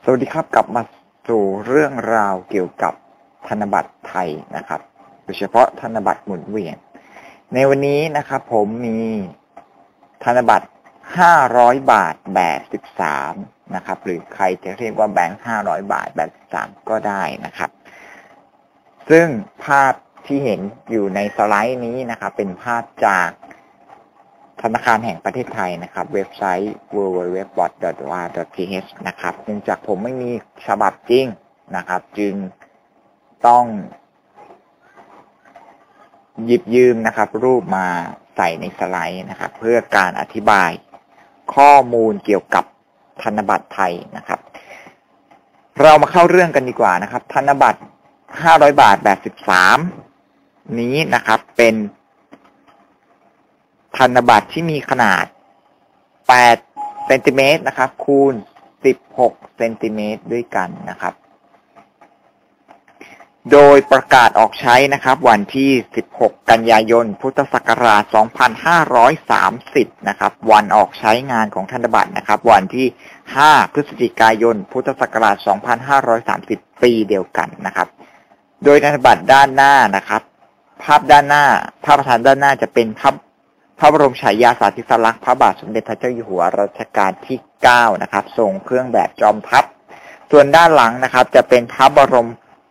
สวัสดีครับกลับมาสู่เรื่องราวเกี่ยวกับธนบัตรไทยนะครับโดยเฉพาะธนบัตรหมุนเวียนในวันนี้นะครับผมมีธนบัตร500บาทแบบ13นะครับหรือใครจะเรียกว่าแบงค์500บาทแบบ13ก็ได้นะครับซึ่งภาพที่เห็นอยู่ในสไลด์นี้นะครับเป็นภาพจากธนาคารแห่งประเทศไทยนะครับเว็บไซต์ www.wa.th นะครับเนื่องจากผมไม่มีฉบับจริงนะครับจึงต้องหยิบยืมนะครับรูปมาใส่ในสไลด์นะครับเพื่อการอธิบายข้อมูลเกี่ยวกับธนบัตรไทยนะครับเรามาเข้าเรื่องกันดีกว่านะครับธนบัตร500บาทแบบ13นี้นะครับเป็นธนบัตรที่มีขนาด8เซนติเมตรนะครับคูณ16เซนติเมตรด้วยกันนะครับโดยประกาศออกใช้นะครับวันที่16กันยายนพุทธศักราช2530นะครับวันออกใช้งานของธนบัตรนะครับวันที่5พฤศจิกายนพุทธศักราช2530ปีเดียวกันนะครับโดยธนบัตรด้านหน้านะครับภาพด้านหน้าภาพประธานด้านหน้าจะเป็นพระบรมฉายาสาธิสลักษณ์พระบาทสมเด็จพระเจ้าอยู่หัวรัชกาลที่9นะครับทรงเครื่องแบบจอมทัพส่วนด้านหลังนะครับจะเป็นพระบรม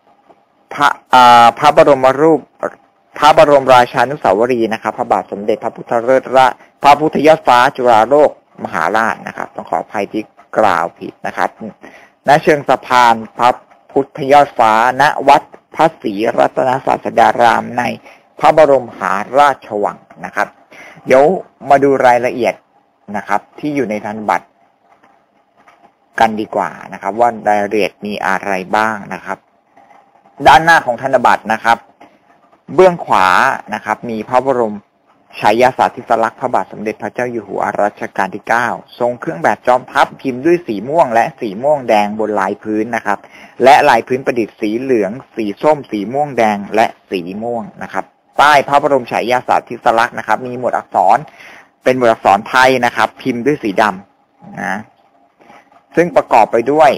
รูปพระบรมราชานุสาวรีย์นะครับพระบาทสมเด็จพระพุทธพระพุทธยอดฟ้าจุฬาโลกมหาราชนะครับต้องขออภัยที่กล่าวผิดนะครับณเชิงสะพานพระพุทธยอดฟ้าณวัดพระศรีรัตนศาสดารามในพระบรมมหาราชวังนะครับเดี๋ยวมาดูรายละเอียดนะครับที่อยู่ในธนบัตรกันดีกว่านะครับว่ารายละเอียดมีอะไรบ้างนะครับด้านหน้าของธนบัตรนะครับเบื้องขวานะครับมีพระบรมฉายาสาธิสลักษณ์พระบาทสมเด็จพระเจ้าอยู่หัวรัชกาลที่9ทรงเครื่องแบบจอมทัพพิมพ์ด้วยสีม่วงและสีม่วงแดงบนลายพื้นนะครับและลายพื้นประดิษฐ์สีเหลืองสีส้มสีม่วงแดงและสีม่วงนะครับใต้พระบรมฉายาสาธิสลักษณ์นะครับมีหมวดอักษรเป็นหมวดอักษรไทยนะครับพิมพ์ด้วยสีดำนะซึ่งประกอบไปด้วย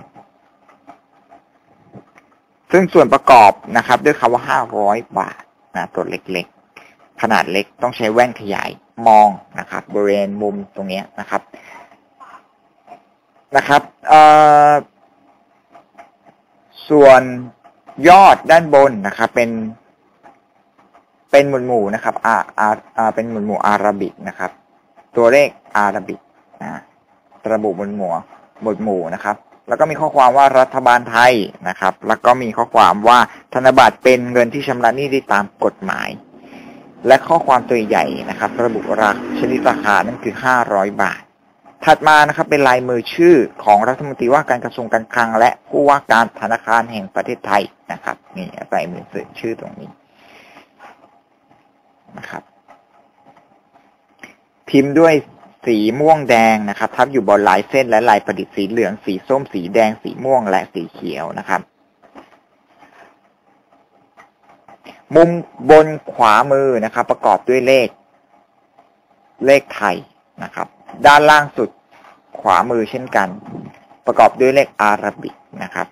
ซึ่งส่วนประกอบนะครับด้วยคำว่า500บาทนะตัวเล็กๆขนาดเล็กต้องใช้แว่นขยายมองนะครับบริเวณมุมตรงนี้นะครับส่วนยอดด้านบนนะครับเป็นหมวดหมู่นะครับเป็นหมวดหมู่อาราบิกนะครับตัวเลขอาราบิกระบุหมวดหมู่นะครับแล้วก็มีข้อความว่ารัฐบาลไทยนะครับแล้วก็มีข้อความว่าธนบัตรเป็นเงินที่ชำระหนี้ได้ตามกฎหมายและข้อความตัวใหญ่นะครับระบุชนิดราคานั่นคือ500บาทถัดมานะครับเป็นลายมือชื่อของรัฐมนตรีว่าการกระทรวงการคลังและผู้ว่าการธนาคารแห่งประเทศไทยนะครับนี่ลายมือชื่อตรงนี้นะครับพิมพ์ด้วยสีม่วงแดงนะครับทับอยู่บนลายเส้นและลายประดิษฐ์สีเหลืองสีส้มสีแดงสีม่วงและสีเขียวนะครับมุมบนขวามือนะครับประกอบด้วยเลขไทยนะครับด้านล่างสุดขวามือเช่นกันประกอบด้วยเลขอาราบิกนะครับ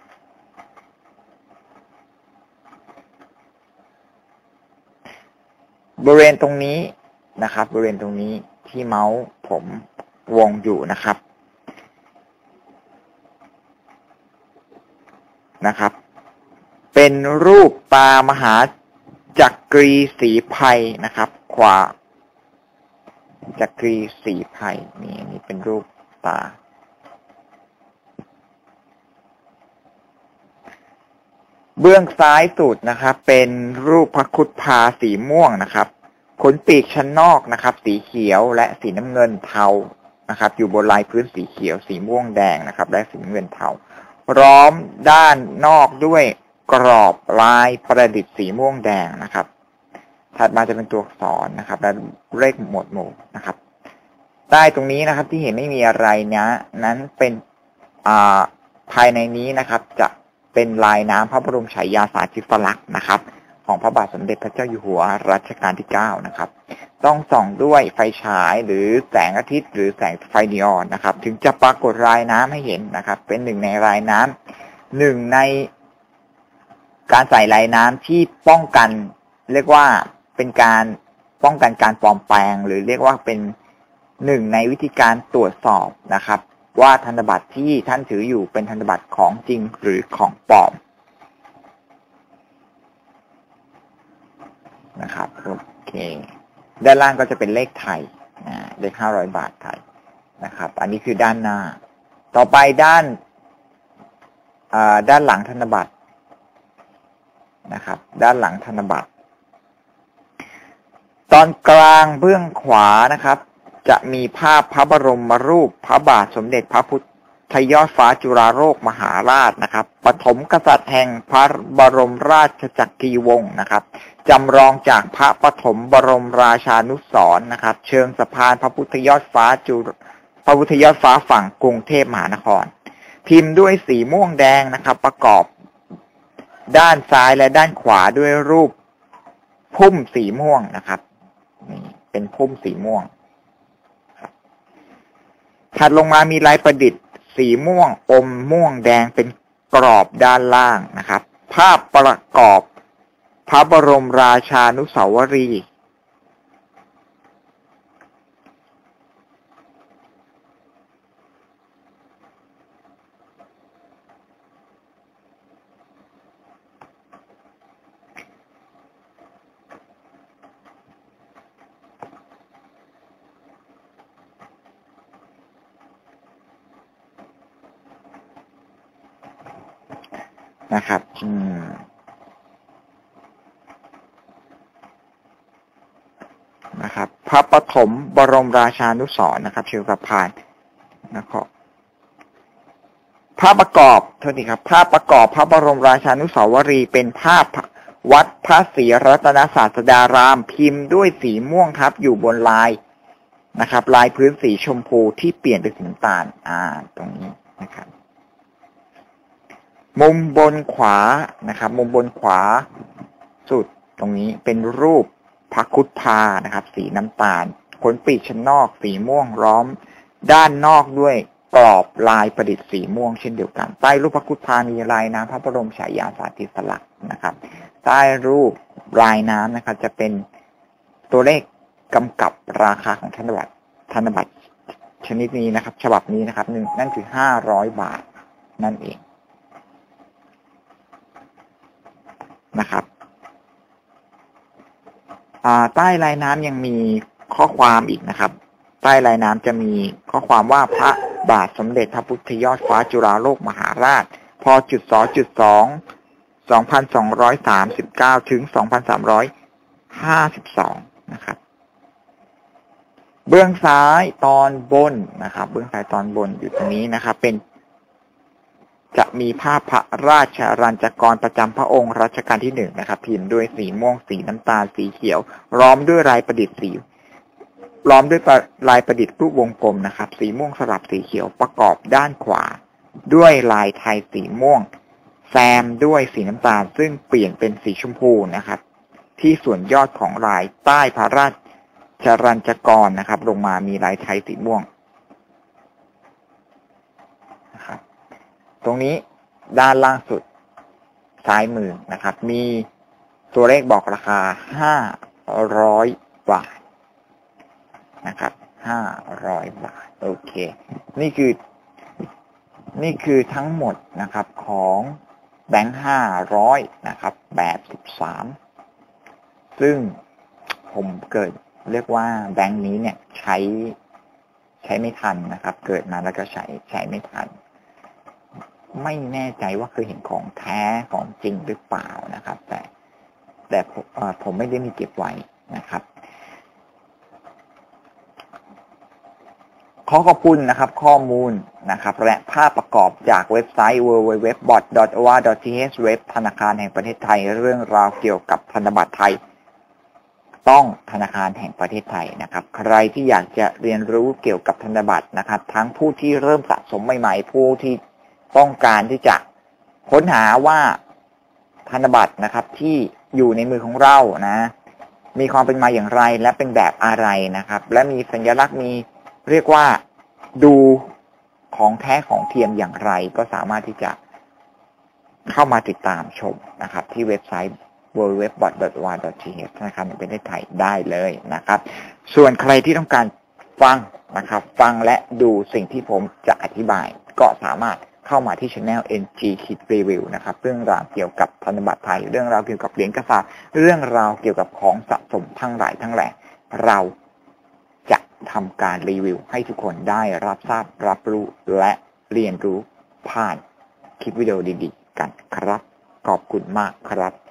บริเวณตรงนี้นะครับบริเวณตรงนี้ที่เมาส์ผมวงอยู่นะครับเป็นรูปปลามหาจักรีสีไพรนะครับขวาจักรีสีไพรนี่เป็นรูปตาเบื้องซ้ายสุดนะครับเป็นรูปพระคุดพาสีม่วงนะครับขนปีกชั้นนอกนะครับสีเขียวและสีน้ำเงินเทานะครับอยู่บนลายพื้นสีเขียวสีม่วงแดงนะครับและสีน้ำเงินเทาล้อมด้านนอกด้วยกรอบลายประดิษฐ์สีม่วงแดงนะครับถัดมาจะเป็นตัวอักษรนะครับและเลขหมวดหมู่นะครับใต้ตรงนี้นะครับที่เห็นไม่มีอะไรนั้นเป็นภายในนี้นะครับจะเป็นลายน้ำพระบรมฉายาสาธิสลักษณ์นะครับของพระบาทสมเด็จพระเจ้าอยู่หัวรัชกาลที่9นะครับต้องส่องด้วยไฟฉายหรือแสงอาทิตย์หรือแสงไฟนีออนนะครับถึงจะปรากฏรายน้ำให้เห็นนะครับเป็นหนึ่งในรายน้ำหนึ่งในการใส่รายน้ำที่ป้องกันเรียกว่าเป็นการป้องกันการปลอมแปลงหรือเรียกว่าเป็นหนึ่งในวิธีการตรวจสอบนะครับว่าธนบัตรที่ท่านถืออยู่เป็นธนบัตรของจริงหรือของปลอมนะครับโอเคด้านล่างก็จะเป็นเลขไทยเลข500 บาทไทยนะครับอันนี้คือด้านหน้าต่อไปด้านหลังธนบัตรนะครับด้านหลังธนบัตรตอนกลางเบื้องขวานะครับจะมีภาพพระบรมรูปพระบาทสมเด็จพระพุทธยอดฟ้าจุฬาโลกมหาราชนะครับปฐมกษัตริย์แห่งพระบรมราชจักรีวงศ์นะครับจำลองจากพระปฐมบรมราชานุสรณ์นะครับเชิงสะพานพระพุทธยอดฟ้าฝั่งกรุงเทพมหานครพิมพ์ด้วยสีม่วงแดงนะครับประกอบด้านซ้ายและด้านขวาด้วยรูปพุ่มสีม่วงนะครับนี่เป็นพุ่มสีม่วงถัดลงมามีลายประดิษฐ์สีม่วงอมม่วงแดงเป็นกรอบด้านล่างนะครับภาพประกอบพระบรมราชานุสาวรีย์นะครับนะครับพระปฐมบรมราชานุสรณ์นะครับเชิงสะพานนะครับภาพประกอบโทษทีครับภาพประกอบพระบรมราชานุสาวรีย์เป็นภาพวัดพระศรีรัตนศาสดารามพิมพ์ด้วยสีม่วงครับอยู่บนลายนะครับลายพื้นสีชมพูที่เปลี่ยนเป็นสีน้ำตาลตรงนี้นะครับมุมบนขวานะครับมุมบนขวาสุดตรงนี้เป็นรูปพระคุดพานะครับสีน้ำตาลขนปีกชั้นนอกสีม่วงล้อมด้านนอกด้วยกรอบลายประดิษฐ์สีม่วงเช่นเดียวกันใต้รูปพระคุดพามีลายน้ำพระบรมฉายาสาธิสลักษณ์นะครับใต้รูปลายน้ำนะครับจะเป็นตัวเลขกำกับราคาของธนบัตรชนิดนี้นะครับฉบับนี้นะครับนั่นคือ500 บาทนั่นเองนะครับใต้ลายน้ำยังมีข้อความอีกนะครับใต้ลายน้ำจะมีข้อความว่าพระบาทสมเด็จพระพุทธยอดฟ้าจุฬาโลกมหาราชพ.2.2 2239 ถึง 2352 นะครับเบื้องซ้ายตอนบนนะครับเบื้องซ้ายตอนบนอยู่ตรงนี้นะครับจะมีภาพพระราชรัญจกรประจำพระองค์รัชกาลที่1นะครับพิมพ์ด้วยสีม่วงสีน้ำตาลสีเขียวล้อมด้วยลายประดิษฐ์รูปวงกลมนะครับสีม่วงสลับสีเขียวประกอบด้านขวาด้วยลายไทยสีม่วงแซมด้วยสีน้ำตาลซึ่งเปลี่ยนเป็นสีชมพูนะครับที่ส่วนยอดของลายใต้พระราชรัญจกรนะครับลงมามีลายไทยสีม่วงนะครับตรงนี้ด้านล่างสุดซ้ายมือนะครับมีตัวเลขบอกราคา500 บาทนะครับ500 บาทโอเคนี่คือทั้งหมดนะครับของแบงค์500นะครับแบบ13ซึ่งผมเกิดเรียกว่าแบงค์นี้เนี่ยใช้ไม่ทันนะครับเกิดมาแล้วก็ใช้ไม่ทันไม่แน่ใจว่าเคยเห็นของแท้ของจริงหรือเปล่านะครับแต่ผมไม่ได้มีเก็บไว้นะครับขอขอบคุณนะครับข้อมูลนะครับและภาพประกอบจากเว็บไซต์ www.bot.or.th เว็บธนาคารแห่งประเทศไทยเรื่องราวเกี่ยวกับธนบัตรไทยต้องธนาคารแห่งประเทศไทยนะครับใครที่อยากจะเรียนรู้เกี่ยวกับธนบัตรนะครับทั้งผู้ที่เริ่มสะสมใหม่ๆผู้ที่ต้องการที่จะค้นหาว่าธนบัตรนะครับที่อยู่ในมือของเรานะมีความเป็นมาอย่างไรและเป็นแบบอะไรนะครับและมีสัญลักษณ์มีเรียกว่าดูของแท้ของเทียมอย่างไรก็สามารถที่จะเข้ามาติดตามชมนะครับที่เว็บไซต์ www.bot.wa.th ธนาคารแห่งประเทศไทยได้เลยนะครับส่วนใครที่ต้องการฟังนะครับฟังและดูสิ่งที่ผมจะอธิบายก็สามารถเข้ามาที่ channel NG Kid Review นะครับเรื่องราวเกี่ยวกับธนบัตรไทยเรื่องราวเกี่ยวกับเหรียญกระสาบเรื่องราวเกี่ยวกับของสะสมทั้งหลายทั้งแหล่เราจะทำการรีวิวให้ทุกคนได้รับทราบรับรู้และเรียนรู้ผ่านคลิปวิดีโอดีๆกันครับขอบคุณมากครับ